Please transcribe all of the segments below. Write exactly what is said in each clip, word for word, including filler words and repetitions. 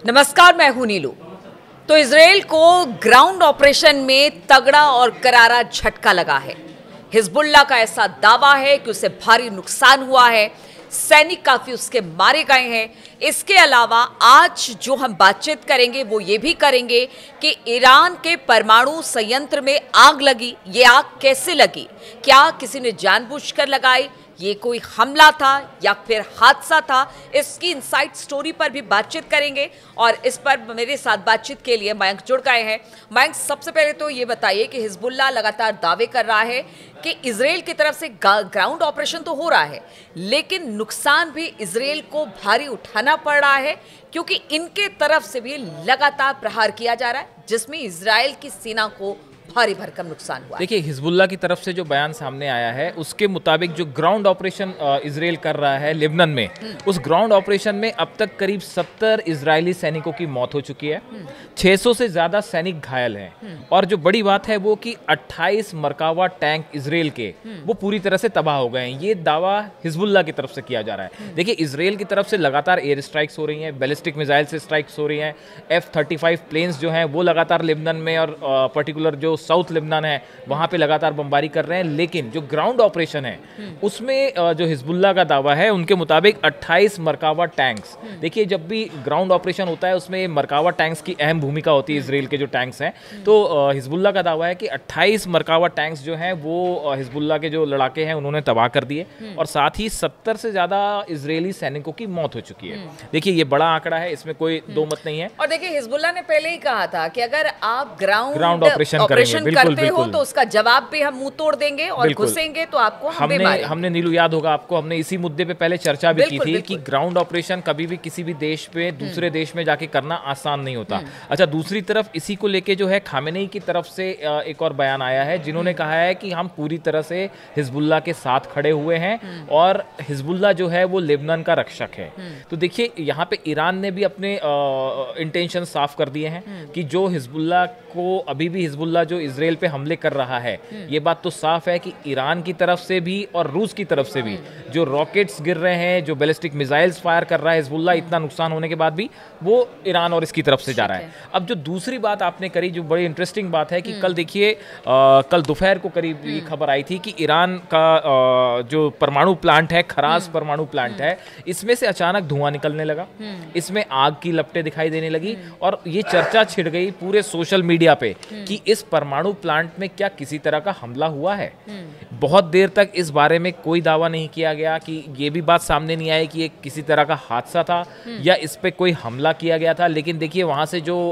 नमस्कार, मैं हूं नीलू। तो इजराइल को ग्राउंड ऑपरेशन में तगड़ा और करारा झटका लगा है। हिजबुल्लाह का ऐसा दावा है कि उसे भारी नुकसान हुआ है, सैनिक काफी उसके मारे गए हैं। इसके अलावा आज जो हम बातचीत करेंगे वो ये भी करेंगे कि ईरान के परमाणु संयंत्र में आग लगी। ये आग कैसे लगी? क्या किसी ने जानबूझकर लगाई? ये कोई हमला था या फिर हादसा था? इसकी इनसाइड स्टोरी पर भी बातचीत करेंगे और इस पर मेरे साथ बातचीत के लिए मयंक जुड़ गए हैं। मयंक, सबसे पहले तो ये बताइए कि हिजबुल्लाह लगातार दावे कर रहा है कि इजराइल की तरफ से ग्राउंड ऑपरेशन तो हो रहा है, लेकिन नुकसान भी इजराइल को भारी उठाना पड़ रहा है, क्योंकि इनके तरफ से भी लगातार प्रहार किया जा रहा है, जिसमें इजराइल की सेना को भारी भरकम नुकसान हुआ। देखिए, हिजबुल्लाह की तरफ से जो बयान सामने आया है उसके मुताबिक जो ग्राउंड ऑपरेशन इजराइल कर रहा है लेबनान में, उस ग्राउंड ऑपरेशन में अब तक करीब सत्तर इजरायली सैनिकों की मौत हो चुकी है, छह सौ से ज्यादा सैनिक घायल हैं और जो बड़ी बात है वो कि अट्ठाईस मरकावा टैंक इजराइल के वो पूरी तरह से तबाह हो गए हैं। ये दावा हिजबुल्लाह की तरफ से किया जा रहा है। देखिए, इजराइल की तरफ से लगातार एयर स्ट्राइक्स हो रही हैं, बैलिस्टिक मिसाइल से स्ट्राइक्स हो रही हैं, एफ थर्टी फाइव प्लेन्स जो हैं वो लगातार लेबनान में और पर्टिकुलर जो साउथ लेबनान है वहां पे लगातार बमबारी कर रहे हैं। लेकिन जो ग्राउंड ऑपरेशन है उसमें जो हिजबुल्लाह का दावा है उनके मुताबिक अट्ठाईस मरकावा टैंक्स, देखिए जब भी ग्राउंड ऑपरेशन होता है उसमें मरकावा टैंक्स की अहम भूमिका होती है इजराइल के जो टैंक्स हैं। तो हिजबुल्लाह का दावा है कि अट्ठाईस मरकावा टैंक्स जो हैं वो हिजबुल्लाह के जो लड़ाके हैं उन्होंने तबाह कर दिए और साथ ही सत्तर से ज्यादा इजरायली सैनिकों की मौत हो चुकी है। देखिए, ये बड़ा आंकड़ा है, इसमें कोई दो मत नहीं है। और देखिए, हिजबुल्लाह ने पहले ही कहा था कि अगर आप ग्राउंड ग्राउंड ऑपरेशन करेंगे करते हो तो उसका जवाब भी हम मुंह तोड़ देंगे और घुसेंगे तो आपको हम हमने मारेंगे। हमने नीलू, याद होगा आपको, हमने इसी मुद्दे पे पहले चर्चा भी की थी कि ग्राउंड ऑपरेशन कभी भी किसी भी देश पे दूसरे देश में जाके करना आसान नहीं होता। अच्छा, दूसरी तरफ इसी को लेके जो है खामेनेई की तरफ से एक और बयान आया है जिन्होंने कहा है कि हम पूरी तरह से हिजबुल्लाह के साथ खड़े हुए हैं और हिजबुल्लाह जो है वो लेबनान का रक्षक है। तो देखिए, यहाँ पे ईरान ने भी अपने इंटेंशन साफ कर दिए हैं कि जो हिजबुल्लाह को अभी भी हिजबुल्लाह जो इजराइल पे हमले कर रहा है, ये बात तो साफ है कि ईरान की तरफ से भी और रूस की तरफ से भी जो रॉकेट्स गिर रहे हैं, जो बैलिस्टिक मिसाइल्स फायर कर रहा है हिजबुल्लाह, इतना नुकसान होने के बाद भी वो ईरान और इसकी तरफ से जा रहा है। अब जो दूसरी बात आपने करी, जो बड़ी इंटरेस्टिंग बात है कि कल देखिए, कल दोपहर को करीब ये खबर आई थी कि ईरान का आ, जो परमाणु प्लांट है, खराज परमाणु प्लांट है, इसमें से अचानक धुआं निकलने लगा, इसमें आग की लपटें दिखाई देने लगी और ये चर्चा छिड़ गई पूरे सोशल मीडिया पे कि इस परमाणु प्लांट में क्या किसी तरह का हमला हुआ है। बहुत देर तक इस बारे में कोई दावा नहीं किया गया, कि ये भी बात सामने नहीं आई कि ये किसी तरह का हादसा था या इस पे कोई हमला किया गया था। लेकिन देखिए, वहां से जो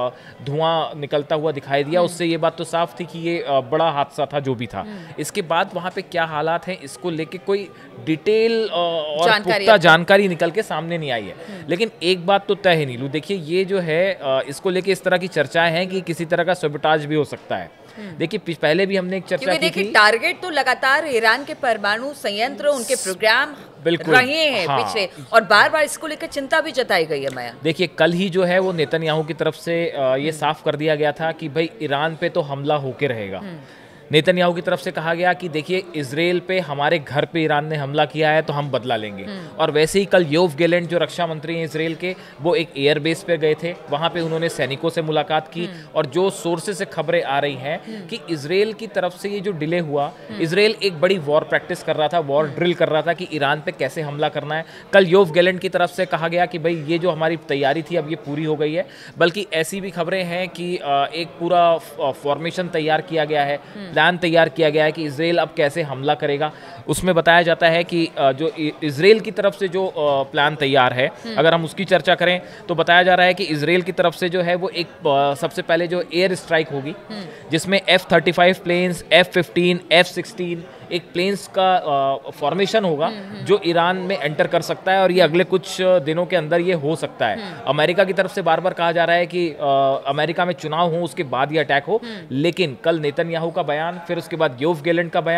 धुआं निकलता हुआ दिखाई दिया उससे ये बात तो साफ थी कि ये बड़ा हादसा था जो भी था। इसके बाद वहां पे क्या हालात हैं इसको लेके कोई डिटेल और पुख्ता जानकारी निकल के सामने नहीं आई है। लेकिन एक बात तो तय है नीलू, देखिए ये जो है इसको लेके इस तरह की चर्चाएं हैं कि किसी तरह का सैबोटाज भी हो सकता है। देखिए, पहले भी हमने एक चर्चा की थी, टारगेट तो लगातार ईरान के परमाणु संयंत्र, उनके प्रोग्राम रहे हैं हाँ। पिछले, और बार बार इसको लेकर चिंता भी जताई गई है। मैं देखिए, कल ही जो है वो नेतन्याहू की तरफ से ये साफ कर दिया गया था कि भाई ईरान पे तो हमला होके रहेगा। नेतन्याहू की तरफ से कहा गया कि देखिए, इजराइल पे, हमारे घर पे ईरान ने हमला किया है तो हम बदला लेंगे। और वैसे ही कल योव गैलेंट जो रक्षा मंत्री हैं इजराइल के, वो एक एयर बेस पे गए थे, वहां पे उन्होंने सैनिकों से मुलाकात की और जो सोर्सेज से खबरें आ रही हैं कि इजराइल की तरफ से ये जो डिले हुआ, इजराइल एक बड़ी वॉर प्रैक्टिस कर रहा था, वॉर ड्रिल कर रहा था कि ईरान पे कैसे हमला करना है। कल योव गैलेंट की तरफ से कहा गया कि भाई ये जो हमारी तैयारी थी अब ये पूरी हो गई है। बल्कि ऐसी भी खबरें हैं कि एक पूरा फॉर्मेशन तैयार किया गया है, प्लान तैयार किया गया है कि इजराइल अब कैसे हमला करेगा। उसमें बताया जाता है कि जो इजराइल की तरफ से जो प्लान तैयार है, अगर हम उसकी चर्चा करें तो बताया जा रहा है कि इजराइल की तरफ से जो है वो एक सबसे पहले जो एयर स्ट्राइक होगी, जिसमें F thirty five planes, F fifteen, F sixteen, एक प्लेन्स का फॉर्मेशन होगा जो ईरान में एंटर कर सकता है और ये अगले कुछ दिनों के अंदर ये हो सकता है। अमेरिका की तरफ से बार बार कहा जा रहा है कि आ, अमेरिका में चुनाव हो उसके बाद ये अटैक हो, लेकिन कल नेतन्याहू का बयान, फिर उसके बाद योव गैलेंट का बयान,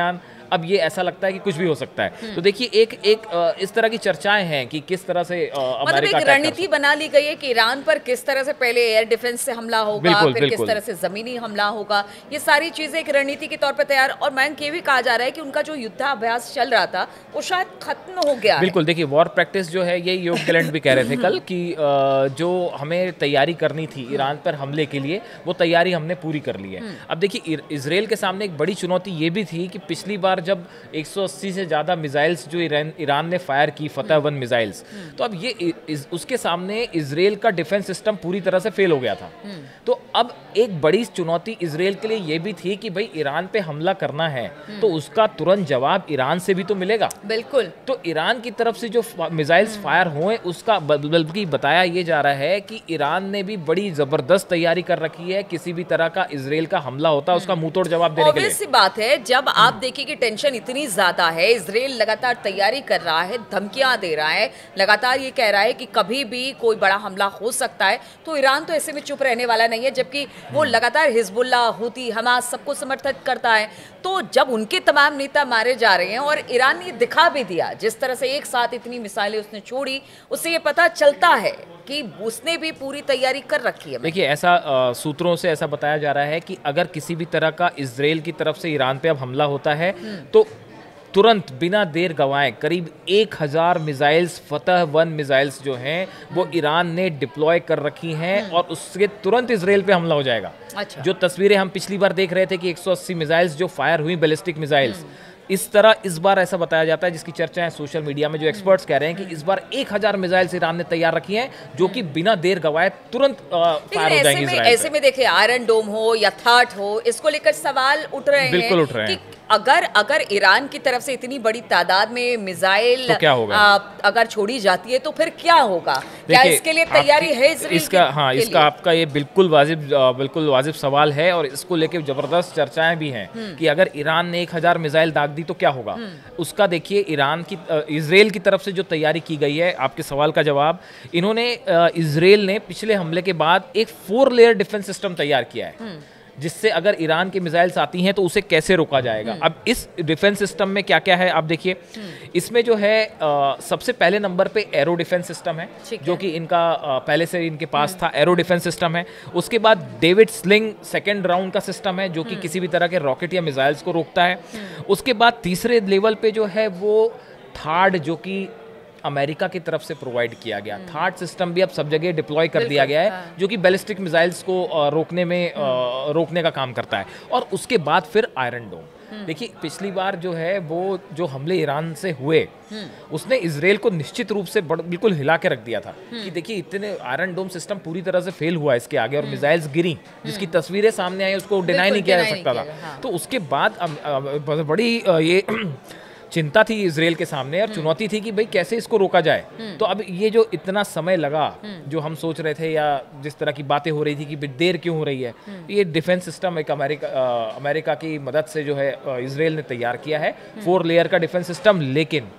अब ये ऐसा लगता है कि कुछ भी हो सकता है। तो देखिए एक एक इस तरह की चर्चाएं हैं कि किस तरह से मतलब एक रणनीति बना ली गई है कि ईरान पर किस तरह से पहले एयर डिफेंस से हमला होगा, बिल्कुल, फिर बिल्कुल। किस तरह से जमीनी हमला होगा, ये सारी चीजें एक रणनीति के तौर पर तैयार। और मैं ये भी कहा जा रहा है कि उनका जो युद्धाभ्यास चल रहा था वो शायद खत्म हो गया। बिल्कुल, देखिए वॉर प्रैक्टिस जो है ये योग गैलेंट भी कह रहे थे कल कि जो हमें तैयारी करनी थी ईरान पर हमले के लिए वो तैयारी हमने पूरी कर ली है। अब देखिए इजराइल के सामने एक बड़ी चुनौती ये भी थी कि पिछली बार जब एक सौ अस्सी से ज़्यादा मिसाइल्स जो ईरान ईरान ने फायर की, फतह वन मिसाइल्स, तो अब ये इस, उसके सामने इजराइल का डिफेंस सिस्टम पूरी तरह से फेल हो गया था। तो अब एक बड़ी चुनौती इजराइल के लिए ये भी थी कि भाई ईरान पे हमला करना है तो उसका तुरंत जवाब ईरान से भी तो मिलेगा। बिल्कुल। तो ईरान की तरफ से जो मिसाइल्स फायर हुए उसका बल्कि बताया ये जा रहा है कि ईरान ने भी बड़ी जबरदस्त तैयारी कर रखी है, किसी भी तरह का इजराइल का हमला होता है उसका मुंह तोड़ जवाब देने के लिए। सी बात है, जब आप देखिए कि टेंशन इतनी ज्यादा है, इजराइल लगातार तैयारी कर रहा है, धमकियां दे रहा है, लगातार ये कह रहा है कि कभी भी कोई बड़ा हमला हो सकता है, तो ईरान तो ऐसे में चुप रहने वाला नहीं है, जबकि वो लगातार हिजबुल्लाह, हुती, हमास सबको समर्थन करता है। तो जब उनके तमाम नेता मारे जा रहे हैं और ईरान ने दिखा भी दिया जिस तरह से एक साथ इतनी मिसाइलें उसने छोड़ी, उससे ये पता चलता है कि उसने भी पूरी तैयारी कर रखी है। देखिए ऐसा आ, सूत्रों से ऐसा बताया जा रहा है कि अगर किसी भी तरह का इजराइल की तरफ से ईरान पे अब हमला होता है तो तुरंत बिना देर गवाए करीब एक हजार मिसाइल्स, फतह वन मिसाइल्स जो हैं वो ईरान ने डिप्लॉय कर रखी हैं और उसके तुरंत इजराइल पे हमला हो जाएगा। अच्छा। जो तस्वीरें हम पिछली बार देख रहे थे कि एक सौ अस्सी मिसाइल्स जो फायर हुई, बैलिस्टिक मिसाइल्स, इस तरह इस बार ऐसा बताया जाता है, जिसकी चर्चा है सोशल मीडिया में, जो एक्सपर्ट्स कह रहे हैं कि इस बार एक हजार मिसाइल्स ईरान ने तैयार रखी हैं जो कि बिना देर गवाए तुरंत फायर हो जाएंगी इजराइल पे। ऐसे में देखिए आयरन डोम हो या थाट हो, इसको लेकर सवाल उठ रहे हैं। बिल्कुल उठ रहे हैं कि अगर अगर ईरान की तरफ से इतनी बड़ी तादाद में मिसाइल तो क्या होगा? अगर छोड़ी जाती है तो फिर क्या होगा? क्या इसके लिए तैयारी है इजराइल इसका हाँ इसका आपका ये बिल्कुल वाजिब बिल्कुल वाजिब सवाल है और इसको लेकर जबरदस्त चर्चाएं भी हैं कि अगर ईरान ने एक हजार मिसाइल दाग दी तो क्या होगा। उसका देखिए ईरान की इजराइल की तरफ से जो तैयारी की गई है, आपके सवाल का जवाब, इन्होंने इजराइल ने पिछले हमले के बाद एक फोर लेयर डिफेंस सिस्टम तैयार किया है जिससे अगर ईरान की मिसाइल्स आती हैं तो उसे कैसे रोका जाएगा। अब इस डिफेंस सिस्टम में क्या क्या है आप देखिए, इसमें जो है आ, सबसे पहले नंबर पे एरो डिफेंस सिस्टम है जो कि इनका आ, पहले से इनके पास था, एरो डिफेंस सिस्टम है। उसके बाद डेविड स्लिंग सेकेंड राउंड का सिस्टम है जो कि किसी भी तरह के रॉकेट या मिसाइल्स को रोकता है। उसके बाद तीसरे लेवल पे जो है वो थार्ड, जो कि अमेरिका की तरफ से प्रोवाइड किया गया थार्ड सिस्टम भी अब सब जगह डिप्लॉय कर दिया गया है, हाँ। जो कि बैलिस्टिक मिसाइल्स को रोकने में रोकने का काम करता है। और उसके बाद फिर आयरन डोम। देखिए पिछली बार जो है वो जो हमले ईरान से हुए उसने इजराइल को निश्चित रूप से बिल्कुल हिला के रख दिया था कि देखिए इतने आयरन डोम सिस्टम पूरी तरह से फेल हुआ इसके आगे और मिसाइल्स गिरी, जिसकी तस्वीरें सामने आई उसको डिनाई नहीं किया जा सकता था। हाँ। तो उसके बाद बड़ी ये चिंता थी इजराइल के सामने और चुनौती थी कि भाई कैसे इसको रोका जाए। तो अब ये जो इतना समय लगा, जो हम सोच रहे थे या जिस तरह की बातें हो रही थी कि देर क्यों हो रही है, ये डिफेंस सिस्टम एक अमेरिका अमेरिका की मदद से जो है इजराइल ने तैयार किया है, फोर लेयर का डिफेंस सिस्टम। लेकिन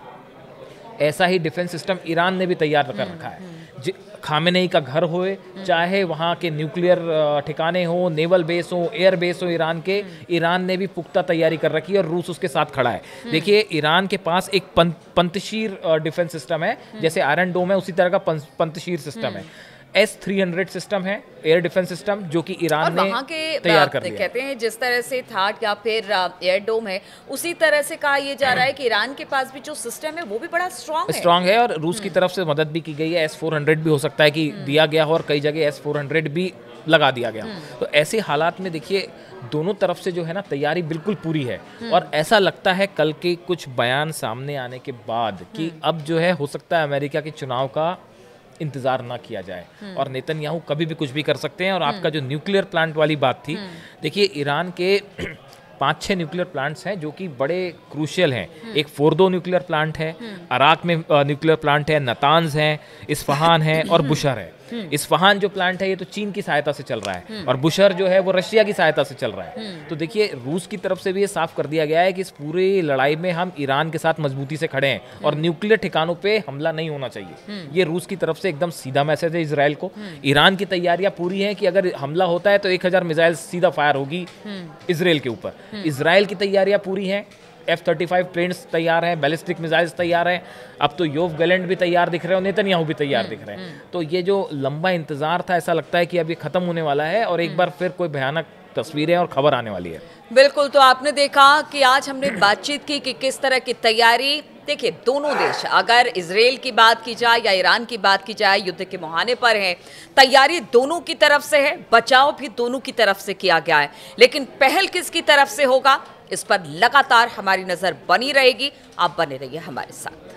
ऐसा ही डिफेंस सिस्टम ईरान ने भी तैयार कर रखा है। खामेनेई का घर होए, चाहे वहाँ के न्यूक्लियर ठिकाने हो, नेवल बेस हो, एयर बेस हो ईरान के, ईरान ने भी पुख्ता तैयारी कर रखी है और रूस उसके साथ खड़ा है। देखिए ईरान के पास एक पंतशीर डिफेंस सिस्टम है, जैसे आयरन डोम है उसी तरह का पंतशीर सिस्टम है। एस थ्री हंड्रेड सिस्टम है, एयर डिफेंस सिस्टम, जो कि ईरान ने तैयार कर लिया। कहते हैं जिस तरह से थाट या फिर एयर डोम है उसी तरह से कहा यह जा रहा है कि ईरान के पास भी जो सिस्टम है वो भी बड़ा स्ट्रांग है स्ट्रांग है और रूस की तरफ से मदद भी की गई है। एस फोर हंड्रेड भी हो सकता है कि दिया गया हो और कई जगह एस फोर हंड्रेड भी लगा दिया गया। तो ऐसे हालात में देखिए दोनों तरफ से जो है ना तैयारी बिल्कुल पूरी है और ऐसा लगता है कल के कुछ बयान सामने आने के बाद कि अब जो है हो सकता है अमेरिका के चुनाव का इंतजार ना किया जाए और नेतन्याहू कभी भी कुछ भी कर सकते हैं। और आपका जो न्यूक्लियर प्लांट वाली बात थी, देखिए ईरान के पांच छह न्यूक्लियर प्लांट्स हैं जो कि बड़े क्रूशियल हैं। एक फोर्दो न्यूक्लियर प्लांट है, अराक में न्यूक्लियर प्लांट है, नतांज है, इस्फहान है और बुशर है। इस्फहान जो प्लांट है ये तो चीन की सहायता से चल रहा है और बुशर जो है वो रशिया की सहायता से चल रहा है। तो देखिए रूस की तरफ से भी ये साफ कर दिया गया है कि इस पूरी लड़ाई में हम ईरान के साथ मजबूती से खड़े हैं और न्यूक्लियर ठिकानों पे हमला नहीं होना चाहिए। ये रूस की तरफ से एकदम सीधा मैसेज है इजराइल को। ईरान की तैयारियां पूरी हैं कि अगर हमला होता है तो एक हजार मिसाइल सीधा फायर होगी इजराइल के ऊपर। इजराइल की तैयारियां पूरी हैं, एफ थर्टी फाइव प्लेन्स तैयार हैं, बैलिस्टिक मिसाइल्स तैयार हैं, अब तो योव गैलेंट भी तैयार दिख रहे हैं और नेतन्याहू भी तैयार दिख रहे हैं। तो ये जो लंबा इंतजार था, ऐसा लगता है कि अब ये खत्म होने वाला है और एक बार फिर कोई भयानक तस्वीरें और खबर आने वाली है। बिल्कुल, तो आपने देखा कि आज हमने बातचीत की कि किस तरह की तैयारी, देखिए दोनों देश, अगर इजराइल की बात की जाए या ईरान की बात की जाए, युद्ध के मुहाने पर हैं, तैयारी दोनों की तरफ से है, बचाव भी दोनों की तरफ से किया गया है, लेकिन पहल किसकी तरफ से होगा इस पर लगातार हमारी नजर बनी रहेगी। आप बने रहिए हमारे साथ।